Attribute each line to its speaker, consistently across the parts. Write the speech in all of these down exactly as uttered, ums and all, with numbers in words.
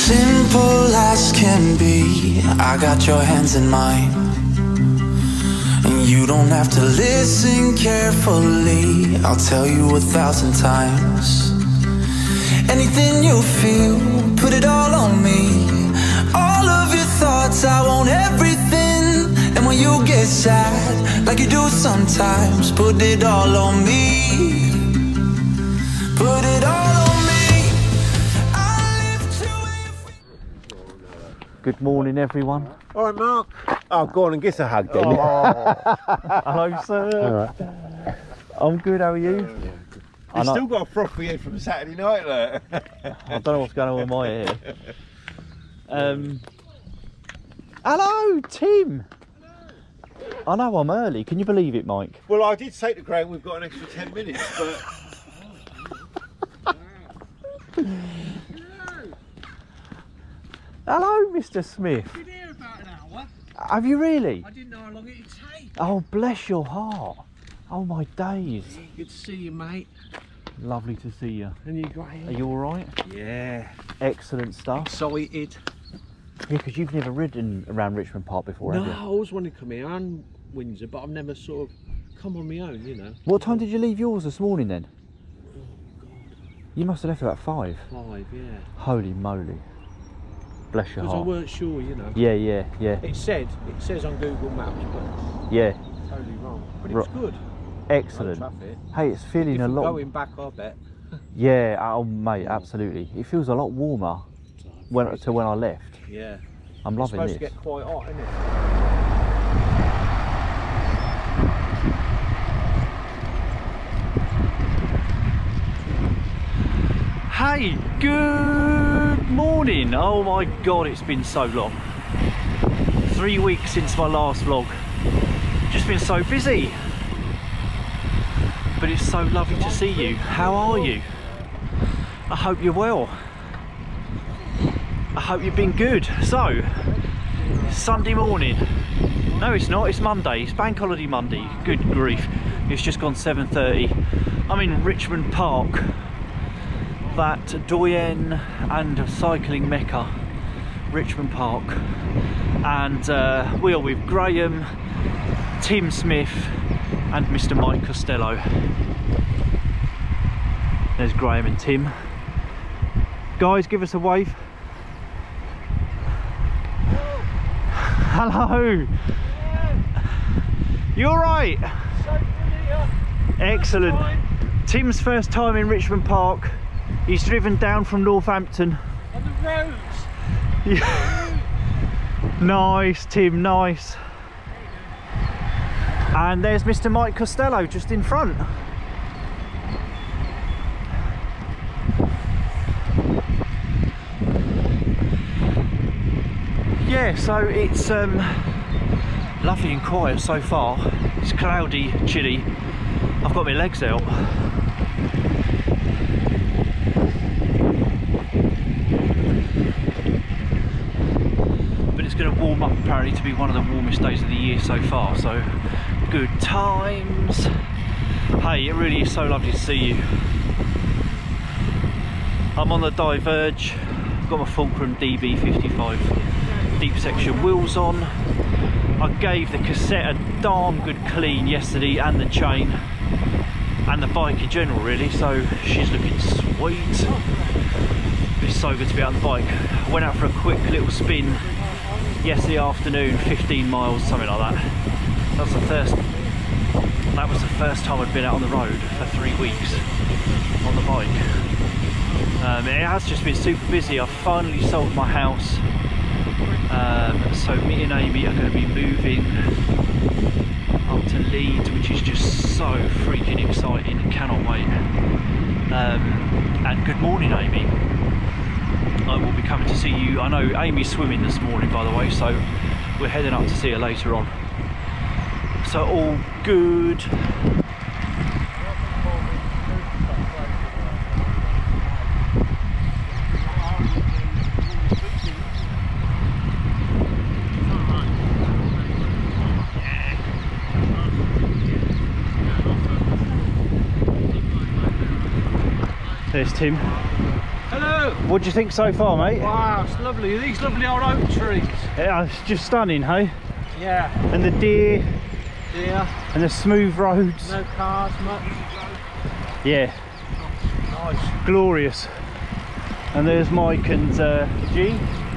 Speaker 1: Simple as can be, I got your hands in mine, and you don't have to listen carefully. I'll tell you a thousand times. Anything you feel, put it all on me. All of your thoughts, I want everything. And when you get sad, like you do sometimes, put it all on me. Put it all on me. I lift you.
Speaker 2: Good morning, everyone.
Speaker 3: All right, Mark. Oh, go on and give us a hug then.
Speaker 2: Oh. Hello, sir.
Speaker 3: All right.
Speaker 2: I'm good, how are you?
Speaker 3: Yeah. You've still got a frothy head from Saturday night, look.
Speaker 2: I don't know what's going on with my hair. Um, hello, Tim. Hello. I know I'm early. Can you believe it, Mike?
Speaker 3: Well, I did say to Graham we've got an extra ten minutes, but...
Speaker 2: Hello, Mister Smith.
Speaker 4: I've been here about an hour.
Speaker 2: Have you really?
Speaker 4: I didn't know how long it'd take.
Speaker 2: Oh, bless your heart. Oh, my days.
Speaker 4: Good to see you, mate.
Speaker 2: Lovely to see you.
Speaker 4: And you, Graham?
Speaker 2: Are you all right?
Speaker 4: Yeah.
Speaker 2: Excellent stuff.
Speaker 4: Excited.
Speaker 2: Yeah, because you've never ridden around Richmond Park before,
Speaker 4: No,
Speaker 2: have you?
Speaker 4: I always wanted to come here and Windsor, but I've never sort of come on my own, you know.
Speaker 2: What time did you leave yours this morning then?
Speaker 4: Oh, God.
Speaker 2: You must have left about five.
Speaker 4: Five, yeah.
Speaker 2: Holy moly. Bless your
Speaker 4: Because I
Speaker 2: heart.
Speaker 4: weren't sure, you know.
Speaker 2: Yeah, yeah, yeah.
Speaker 4: It said, it says on Google Maps, but
Speaker 2: Yeah.
Speaker 4: totally wrong. But it was
Speaker 2: Ro-
Speaker 4: good.
Speaker 2: Excellent.
Speaker 4: No traffic.
Speaker 2: Hey, it's feeling a
Speaker 4: Different
Speaker 2: lot...
Speaker 4: going back, I bet.
Speaker 2: Yeah, oh mate, absolutely. It feels a lot warmer when, to when I left.
Speaker 4: Yeah.
Speaker 2: I'm loving
Speaker 4: it's supposed
Speaker 2: this.
Speaker 4: to get quite hot, isn't it?
Speaker 2: Hey, good morning. Oh my God, it's been so long. Three weeks since my last vlog. Just been so busy. But it's so lovely to see you. How are you? I hope you're well. I hope you've been good. So, Sunday morning. No, it's not. It's Monday. It's Bank Holiday Monday. Good grief. It's just gone seven thirty. I'm in Richmond Park. That doyen and cycling mecca, Richmond Park. And uh, we are with Graham, Tim Smith and Mister Mike Costello. There's Graham and Tim. Guys, give us a wave. Hello. You alright? Excellent. Tim's first time in Richmond Park. He's driven down from Northampton.
Speaker 4: On the roads.
Speaker 2: Yeah. Nice, Tim, nice. And there's Mister Mike Costello just in front. Yeah, so it's um, lovely and quiet so far. It's cloudy, chilly. I've got my legs out. But it's going to warm up apparently to be one of the warmest days of the year so far, so good times. Hey, it really is so lovely to see you. I'm on the Diverge. I've got my Fulcrum D B fifty-five deep section wheels on. I gave the cassette a darn good clean yesterday, and the chain and the bike in general really, so she's looking sweet. It's so good to be out on the bike. I went out for a quick little spin yesterday afternoon, fifteen miles, something like that. That was the first that was the first time I'd been out on the road for three weeks on the bike. Um, it has just been super busy. I've finally sold my house. Um, so me and Amy are going to be moving up to Leeds, which is just so freaking exciting. Cannot wait. Um, and good morning, Amy. I will be coming to see you. I know Amy's swimming this morning, by the way, so we're heading up to see her later on. So all good. There's Tim.
Speaker 4: Hello.
Speaker 2: What do you think so far, mate?
Speaker 4: Wow, it's lovely. These lovely old oak trees.
Speaker 2: Yeah, it's just stunning, hey?
Speaker 4: Yeah.
Speaker 2: And the deer.
Speaker 4: Yeah.
Speaker 2: And the smooth roads.
Speaker 4: No cars much.
Speaker 2: Yeah.
Speaker 4: Nice.
Speaker 2: Glorious. And there's Mike and uh, G.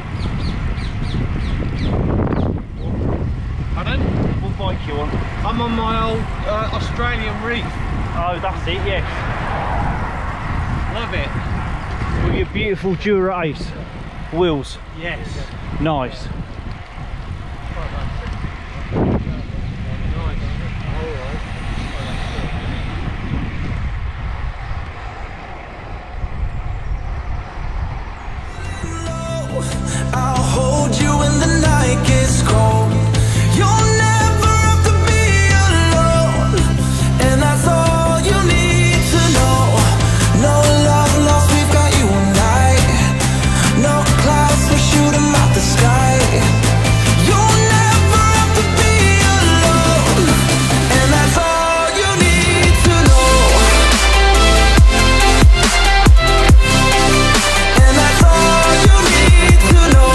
Speaker 4: Pardon?
Speaker 2: What bike you on?
Speaker 4: I'm on my old uh, Australian Reef.
Speaker 2: Oh, that's it, yes.
Speaker 4: Love it.
Speaker 2: With your beautiful Dura Ace wheels.
Speaker 4: Yes.
Speaker 2: Nice.
Speaker 1: I'll hold you when the night gets cold. You'll never have to be alone, and that's all you need to know. No love lost, we've got you and I. No clouds, we shoot 'em out the sky. You'll never have to be alone, and that's all you need to know. And that's all you need to know.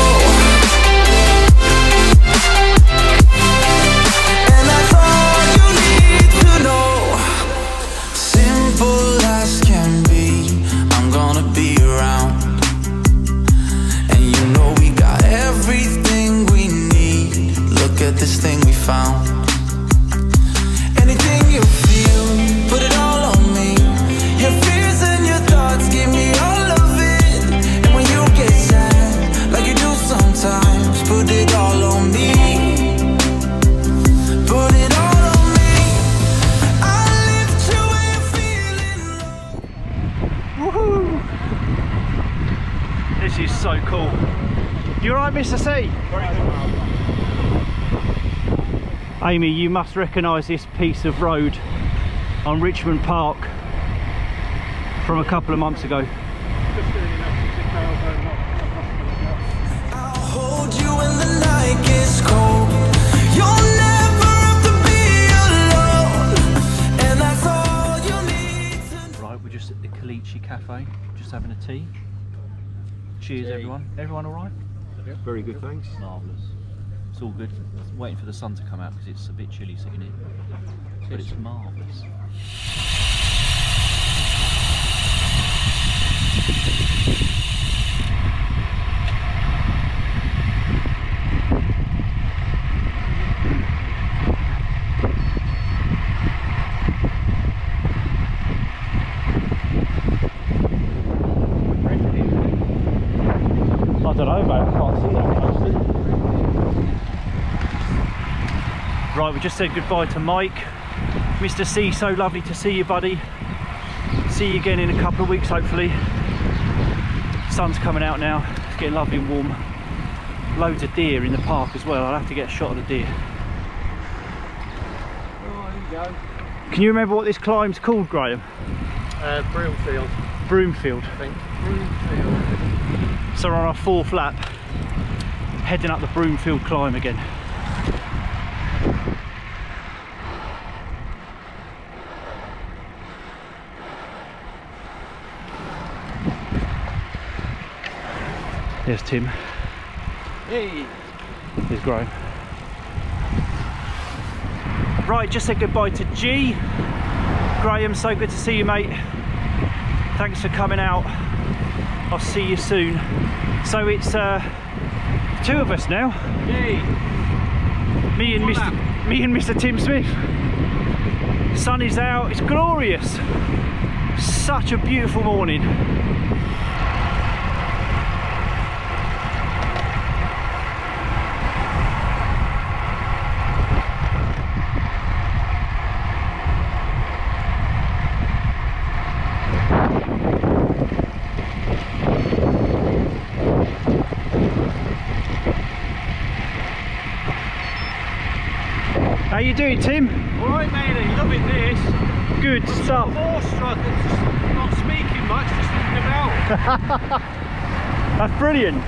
Speaker 1: And that's all you need to know. Simple as can be, I'm gonna be around. And you know we got everything we need. Look at this thing we found. Anything you feel, put it all on me. Your fears and your thoughts, give me all of it. And when you get sad, like you do sometimes, put it all on me. Put it all on me. I'll lift you when you're feeling low.
Speaker 2: Woohoo! This is so cool. You alright, Mister C? Amy, you must recognise this piece of road on Richmond Park from a couple of months ago.
Speaker 1: I'll hold you when the night gets cold. You'll never have to be alone, and that's all you need to know.
Speaker 2: Right, we're just at the Calle Cafe, just having a tea. Cheers,
Speaker 4: Tea.
Speaker 2: everyone. Everyone alright?
Speaker 3: Very good, thanks.
Speaker 2: Marvellous. It's all good. Waiting for the sun to come out because it's a bit chilly sitting here. But it's marvellous. I don't know, mate. I can't see that closely. Right, we just said goodbye to Mike. Mister C, so lovely to see you, buddy. See you again in a couple of weeks, hopefully. Sun's coming out now. It's getting lovely and warm. Loads of deer in the park as well. I'll have to get a shot of the deer.
Speaker 4: Oh, there you go.
Speaker 2: Can you remember what this climb's called, Graham?
Speaker 4: Uh, Broomfield,
Speaker 2: Broomfield.
Speaker 4: I think. Broomfield.
Speaker 2: So we're on our fourth lap, heading up the Broomfield climb again. There's Tim.
Speaker 4: Hey.
Speaker 2: There's Graham. Right, just said goodbye to G. Graham, so good to see you, mate. Thanks for coming out. I'll see you soon. So it's uh, two of us now.
Speaker 4: Hey.
Speaker 2: Me and Mister Me and Mister Tim Smith. Sun is out. It's glorious. Such a beautiful morning. How you doing, Tim?
Speaker 4: Alright, matey, loving this.
Speaker 2: Good stuff.
Speaker 4: Awestruck, it's just not speaking much, just thinking about.
Speaker 2: That's brilliant.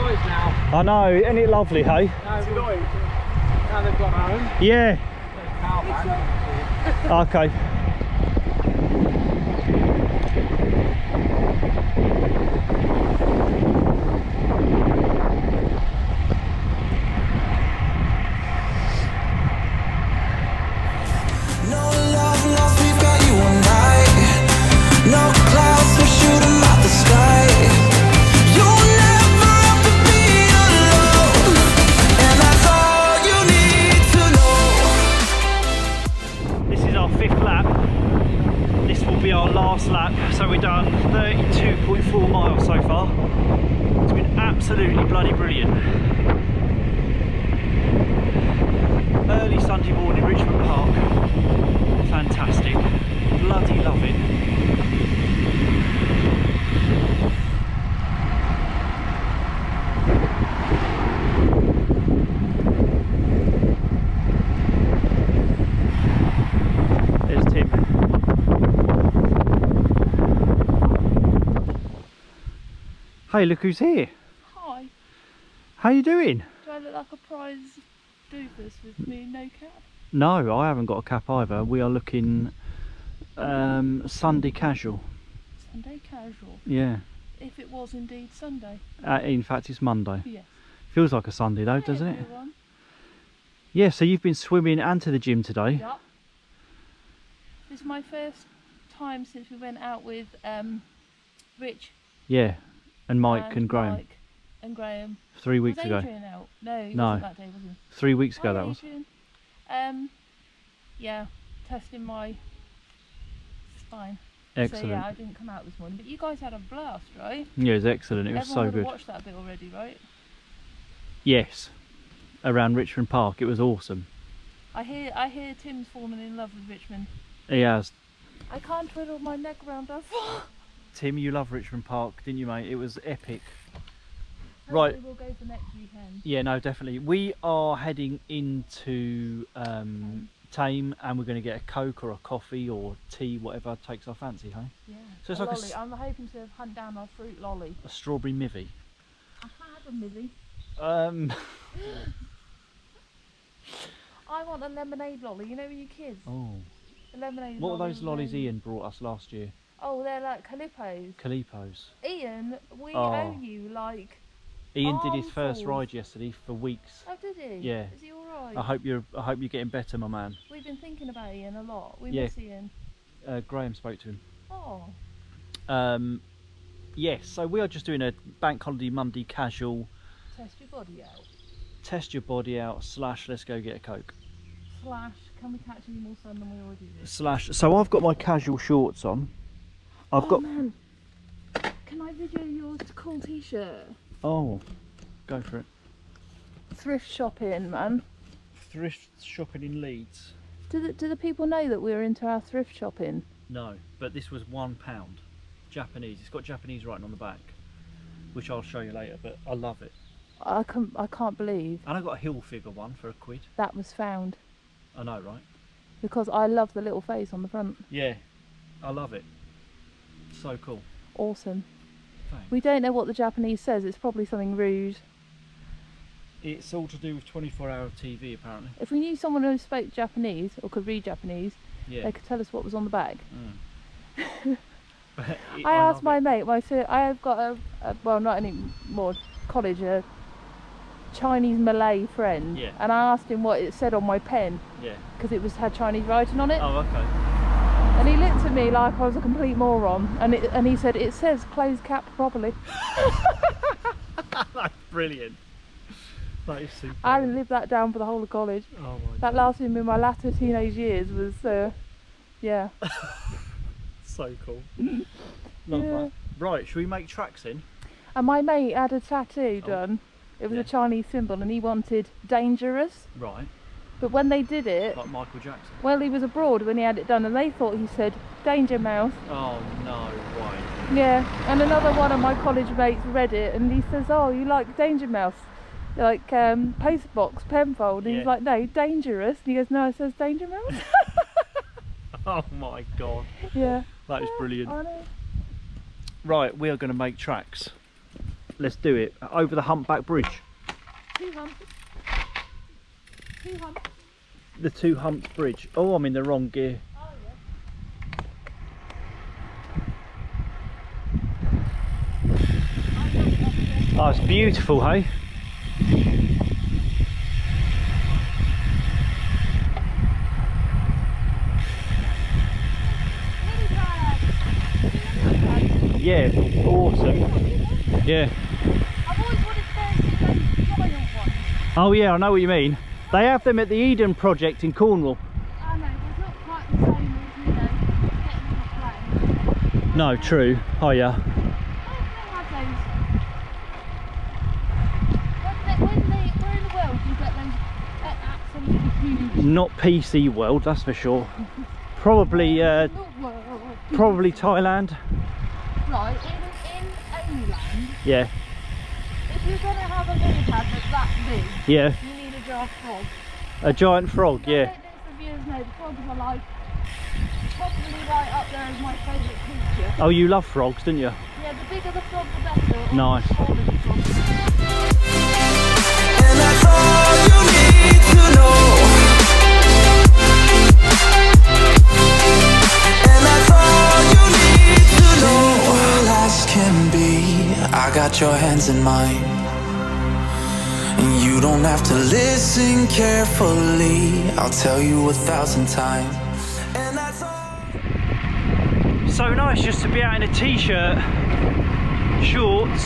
Speaker 4: guys now.
Speaker 2: I know, isn't it lovely, hey?
Speaker 4: Now, now they've gone home.
Speaker 2: Yeah. Okay.
Speaker 1: No love lost, we've got you all night. No clouds, we'll shoot 'em out the sky. You'll never have to be alone, and that's all you need to know.
Speaker 2: This is our fifth lap. This will be our last lap. So we've done thirty-two point four miles so far. It's been absolutely bloody brilliant. Early Sunday morning, Richmond Park. Fantastic. Bloody love it. There's Tim. Hey, look who's here.
Speaker 5: Hi.
Speaker 2: How you doing?
Speaker 5: Do I look like a prize doofus with me no cap?
Speaker 2: No, I haven't got a cap either. We are looking um, Sunday casual.
Speaker 5: Sunday casual.
Speaker 2: Yeah.
Speaker 5: If it was indeed Sunday.
Speaker 2: Uh, in fact, it's Monday.
Speaker 5: Yes.
Speaker 2: Feels like a Sunday though,
Speaker 5: Hi,
Speaker 2: doesn't it?
Speaker 5: everyone.
Speaker 2: Yeah, so you've been swimming and to the gym today.
Speaker 5: Yup. This is my first time since we went out with um, Rich
Speaker 2: Yeah, and Mike and, Graham.
Speaker 5: Mike and Graham.
Speaker 2: Three weeks
Speaker 5: was
Speaker 2: ago.
Speaker 5: Adrian out? No, he
Speaker 2: No.
Speaker 5: wasn't that day, was he?
Speaker 2: Three weeks ago
Speaker 5: Hi,
Speaker 2: that was.
Speaker 5: Adrian. Um, yeah, testing my spine.
Speaker 2: Excellent.
Speaker 5: So yeah, I didn't come out this morning, but you guys had a blast, right?
Speaker 2: Yeah, it was excellent. It was
Speaker 5: Everyone
Speaker 2: so
Speaker 5: would have
Speaker 2: good.
Speaker 5: watched that bit already, right?
Speaker 2: Yes, around Richmond Park. It was awesome.
Speaker 5: I hear, I hear Tim's fallen in love with Richmond.
Speaker 2: He has.
Speaker 5: I can't twiddle my neck around that far.
Speaker 2: Tim, you love Richmond Park, didn't you, mate? It was epic.
Speaker 5: Hopefully
Speaker 2: Right.
Speaker 5: we'll go for next weekend.
Speaker 2: Yeah, no, definitely. We are heading into um, Tame, and we're going to get a Coke or a coffee or tea, whatever takes our fancy, hey?
Speaker 5: Yeah.
Speaker 2: So it's
Speaker 5: a
Speaker 2: like a
Speaker 5: lolly.
Speaker 2: s-
Speaker 5: I'm hoping to hunt down a fruit lolly.
Speaker 2: A strawberry mivvy.
Speaker 5: I had a mizzy.
Speaker 2: Um,
Speaker 5: I want a lemonade lolly. You know, when you kids.
Speaker 2: oh.
Speaker 5: A lemonade.
Speaker 2: What were
Speaker 5: lolly
Speaker 2: those lollies
Speaker 5: with-
Speaker 2: Ian brought us last year?
Speaker 5: Oh, they're like Calippos.
Speaker 2: Calipos.
Speaker 5: Ian, we
Speaker 2: Oh.
Speaker 5: owe you like.
Speaker 2: Ian did his first
Speaker 5: Armfuls.
Speaker 2: ride yesterday for weeks.
Speaker 5: Oh, did he?
Speaker 2: Yeah.
Speaker 5: Is he all right?
Speaker 2: I hope you're. I hope you're getting better, my man.
Speaker 5: We've been thinking about Ian a lot. We
Speaker 2: Yeah.
Speaker 5: miss Ian.
Speaker 2: Uh, Graham spoke to him.
Speaker 5: Oh.
Speaker 2: Um, yes. So we are just doing a bank holiday Monday casual.
Speaker 5: Test your body out.
Speaker 2: Test your body out. Slash. Let's go get a Coke.
Speaker 5: Slash. Can we catch any more sun than we already did?
Speaker 2: Slash. So I've got my casual shorts on. I've
Speaker 5: oh,
Speaker 2: got.
Speaker 5: Man. Can I video your cool t-shirt?
Speaker 2: Oh, go for it.
Speaker 5: Thrift shopping, man.
Speaker 2: Thrift shopping in Leeds.
Speaker 5: Do the, do the people know that we're into our thrift shopping?
Speaker 2: No, but this was one pound. Japanese. It's got Japanese writing on the back, which I'll show you later. But I love it.
Speaker 5: I can I can't believe
Speaker 2: And I got a hill figure one for a quid.
Speaker 5: that was found
Speaker 2: I know, right?
Speaker 5: because I love the little face on the front.
Speaker 2: Yeah, I love it. So cool.
Speaker 5: Awesome.
Speaker 2: Thanks.
Speaker 5: We don't know what the Japanese says. It's probably something rude.
Speaker 2: It's all to do with twenty-four hour T V, apparently.
Speaker 5: If we knew someone who spoke Japanese or could read Japanese,
Speaker 2: Yeah.
Speaker 5: they could tell us what was on the bag.
Speaker 2: Mm. But it-
Speaker 5: I
Speaker 2: love
Speaker 5: asked my
Speaker 2: it.
Speaker 5: mate, my si- I have got a, a well, not anymore, college, a Chinese Malay friend,
Speaker 2: Yeah.
Speaker 5: and I asked him what it said on my pen
Speaker 2: Yeah.
Speaker 5: because it was had Chinese writing on it,
Speaker 2: Oh, okay.
Speaker 5: and he looked at me like I was a complete moron, and it, and he said it says close cap properly.
Speaker 2: That's brilliant. That is super.
Speaker 5: I hadn't lived that down for the whole of college.
Speaker 2: Oh my
Speaker 5: That
Speaker 2: God.
Speaker 5: lasted me in my latter teenage years. Was uh, yeah.
Speaker 2: So cool. Love
Speaker 5: Yeah.
Speaker 2: that. Right, should we make tracks in?
Speaker 5: And my mate had a tattoo
Speaker 2: Oh.
Speaker 5: done. It was
Speaker 2: Yeah.
Speaker 5: a Chinese symbol, and he wanted dangerous.
Speaker 2: Right.
Speaker 5: But when they did it,
Speaker 2: Like Michael Jackson.
Speaker 5: well, he was abroad when he had it done, and they thought he said danger mouse.
Speaker 2: Oh no, right.
Speaker 5: Yeah. And another one of my college mates read it, and he says, "Oh, you like danger mouse, like um, postbox, penfold?" And
Speaker 2: Yeah.
Speaker 5: he's like, "No, dangerous." And he goes, "No, it says danger mouse."
Speaker 2: Oh my God.
Speaker 5: Yeah.
Speaker 2: That is brilliant.
Speaker 5: I know.
Speaker 2: Right, we are going to make tracks. let's do it. Over the humpback bridge.
Speaker 5: Two humps. Two humps.
Speaker 2: The two humps bridge. Oh, I'm in the wrong gear.
Speaker 5: Oh, yeah.
Speaker 2: Oh, it's beautiful, hey? Yeah, awesome. Yeah.
Speaker 5: I've always wanted to see those giant ones.
Speaker 2: Oh yeah, I know what you mean. They have them at the Eden project in Cornwall.
Speaker 5: I know, but it's not quite the same as, you know, getting on a plane.
Speaker 2: No, true. Oh yeah.
Speaker 5: Where do they have those? When, they, when they, where in the world do you get those uh, absolutely huge?
Speaker 2: Not P C World, that's for sure. Probably, uh, probably Thailand.
Speaker 5: Right, in, in England,
Speaker 2: Yeah.
Speaker 5: if you're going to have a lily pad that's that big,
Speaker 2: Yeah.
Speaker 5: you need a giant frog.
Speaker 2: A giant frog.
Speaker 5: Now,
Speaker 2: Yeah.
Speaker 5: let the viewers know the frogs are like, probably right up there as my favourite creature.
Speaker 2: Oh, you love frogs, didn't you?
Speaker 5: Yeah, the bigger the frog, the better.
Speaker 2: Nice.
Speaker 5: Or the frog.
Speaker 1: And that's all you need to know. And that's all you need to know. All as can be, I got your hands in mine. And you don't have to listen carefully, I'll tell you a thousand times. And that's all.
Speaker 2: So nice just to be out in a t-shirt, shorts.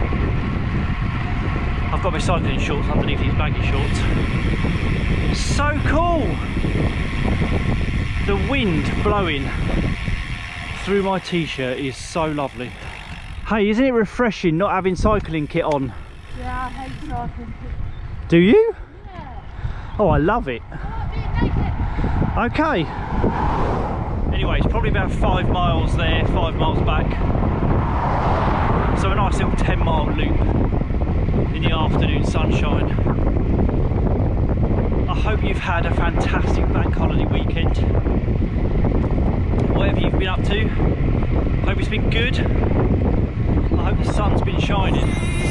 Speaker 2: I've got my cycling shorts underneath these baggy shorts. So cool! The wind blowing through my t-shirt is so lovely. Hey, isn't it refreshing not having cycling kit on?
Speaker 5: Yeah, I hate cycling.
Speaker 2: Do you?
Speaker 5: Yeah.
Speaker 2: Oh, I love it.
Speaker 5: I like being naked.
Speaker 2: Okay. Anyway, it's probably about five miles there, five miles back. So a nice little ten mile loop in the afternoon sunshine. I hope you've had a fantastic bank holiday weekend. Whatever you've been up to, hope it's been good. I hope the sun's been shining.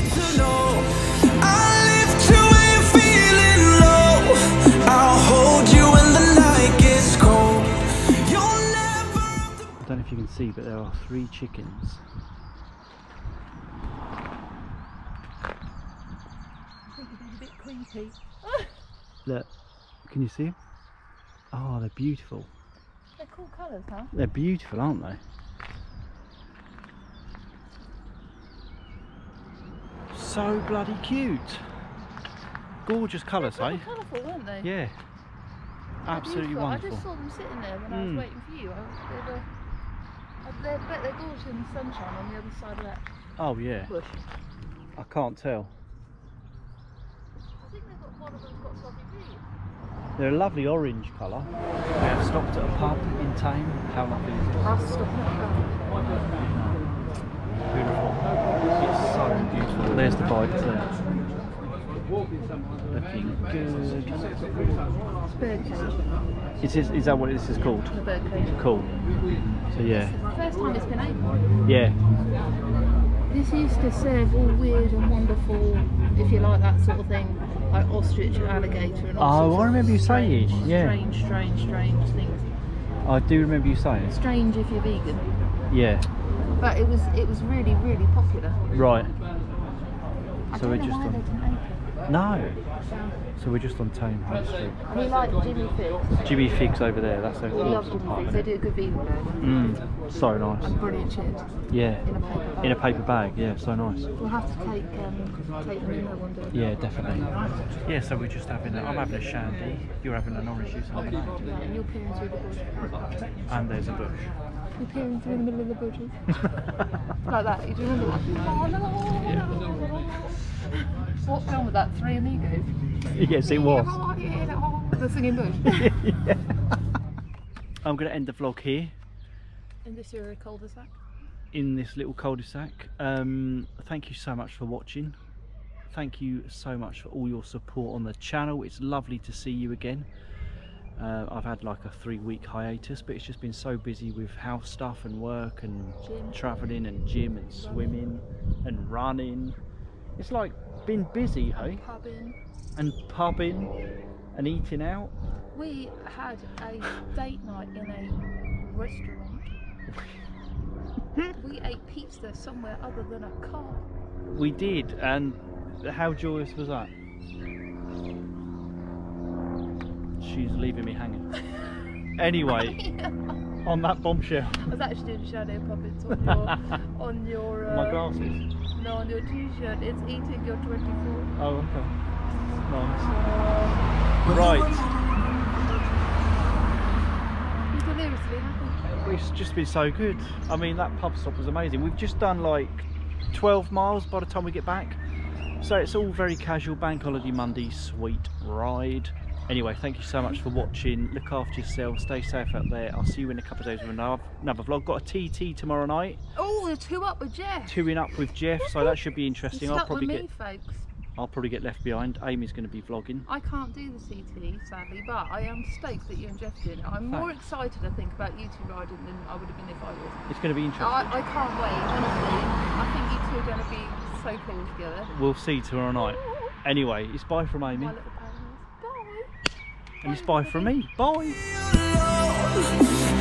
Speaker 2: I don't know if you can see, but there are three chickens.
Speaker 5: I think it's a bit creepy.
Speaker 2: Look, can you see them? Oh, they're beautiful.
Speaker 5: They're cool colours, huh?
Speaker 2: They're beautiful, aren't they? So bloody cute. Gorgeous colours,
Speaker 5: They
Speaker 2: eh?
Speaker 5: were colourful, weren't they?
Speaker 2: Yeah. Absolutely
Speaker 5: Beautiful.
Speaker 2: wonderful.
Speaker 5: I just saw them sitting there when I
Speaker 2: Mm.
Speaker 5: was waiting for you. I, they were, I, they're, bet they're gorgeous in the sunshine on the other side of that
Speaker 2: Oh yeah.
Speaker 5: bush.
Speaker 2: I can't tell.
Speaker 5: I think they've got one of them's got lovely feet.
Speaker 2: They're a lovely orange colour. We have stopped at a pub in Tame. How lovely is it?
Speaker 5: I'll stop it.
Speaker 2: Beautiful. It's so beautiful. There's the bike there. Looking good.
Speaker 5: It's bird cage.
Speaker 2: Is, this, is that what this is called?
Speaker 5: The bird cage.
Speaker 2: Cool. So yeah.
Speaker 5: It's the first time it's been open.
Speaker 2: Yeah.
Speaker 5: This used to serve all weird and wonderful, if you like that sort of thing, like ostrich and alligator and all
Speaker 2: Oh,
Speaker 5: sorts
Speaker 2: I
Speaker 5: of
Speaker 2: remember you
Speaker 5: strange,
Speaker 2: saying, yeah.
Speaker 5: Strange, strange, strange things.
Speaker 2: I do remember you saying.
Speaker 5: Strange if you're vegan.
Speaker 2: Yeah.
Speaker 5: But it was it was really, really popular.
Speaker 2: Right.
Speaker 5: I
Speaker 2: So
Speaker 5: don't
Speaker 2: we're
Speaker 5: know
Speaker 2: just
Speaker 5: why
Speaker 2: on.
Speaker 5: they didn't open.
Speaker 2: No. So we're just on Tame High Street.
Speaker 5: And we like Jimmy Figs.
Speaker 2: Jimmy Figs over there. That's a
Speaker 5: We love
Speaker 2: awesome
Speaker 5: Jimmy
Speaker 2: part.
Speaker 5: Figs. They do a good vegan burger.
Speaker 2: Mm. So nice.
Speaker 5: And brilliant chips.
Speaker 2: Yeah.
Speaker 5: In a paper bag.
Speaker 2: In a paper bag. Yeah. So nice.
Speaker 5: We'll have to take um, take them in there one day.
Speaker 2: Yeah, definitely. Yeah. So we're just having. A, I'm having a shandy. You're having an orange juice and lemonade.
Speaker 5: Yeah, and you're peering through the bush.
Speaker 2: And there's a bush.
Speaker 5: You're peering through the middle of the bushes. Like that. You do remember that? Oh, no, no, no. What film was that? Three Amigos?
Speaker 2: Yes, it was.
Speaker 5: The singing bush.
Speaker 2: Yeah. I'm going to end the vlog here
Speaker 5: In this area cul-de-sac.
Speaker 2: in this little cul-de-sac. Um, thank you so much for watching. Thank you so much for all your support on the channel. It's lovely to see you again. Uh, I've had like a three week hiatus, but it's just been so busy with house stuff and work and
Speaker 5: Gym.
Speaker 2: travelling and gym and swimming and running. It's like been busy, hey?
Speaker 5: Pubbing.
Speaker 2: And pubbing and eating out.
Speaker 5: We had a date night in a restaurant. We ate pizza somewhere other than a car.
Speaker 2: We did, and how joyous was that? She's leaving me hanging. Anyway, on that bombshell.
Speaker 5: I was actually doing shadow puppets on your, on your. Uh,
Speaker 2: My glasses.
Speaker 5: No, on your t-shirt. It's eating your twenty-four.
Speaker 2: Oh, okay. Nice. Right.
Speaker 5: I'm deliriously happy.
Speaker 2: It's just been so good. I mean, that pub stop was amazing. We've just done like twelve miles by the time we get back. So it's all very casual. Bank holiday Monday, sweet ride. Anyway, thank you so much for watching. Look after yourself, stay safe out there. I'll see you in a couple of days with another, another vlog. Got a T T tomorrow night.
Speaker 5: Oh, the two up with Jeff.
Speaker 2: Two-in up with Jeff, so that should be interesting.
Speaker 5: You're
Speaker 2: I'll probably
Speaker 5: with
Speaker 2: get
Speaker 5: me, folks.
Speaker 2: I'll probably get left behind. Amy's going to be vlogging.
Speaker 5: I can't do the C T, sadly, but I am stoked that you and Jeff did it. I'm more
Speaker 2: Thanks.
Speaker 5: excited, I think, about you two riding than I would have been if I was.
Speaker 2: It's going to be interesting.
Speaker 5: I, I can't wait, honestly. I think you two are going to be so cool together.
Speaker 2: We'll see tomorrow night. Anyway, it's bye from Amy.
Speaker 5: My little powerhouse. Bye.
Speaker 2: And it's bye from me. Bye.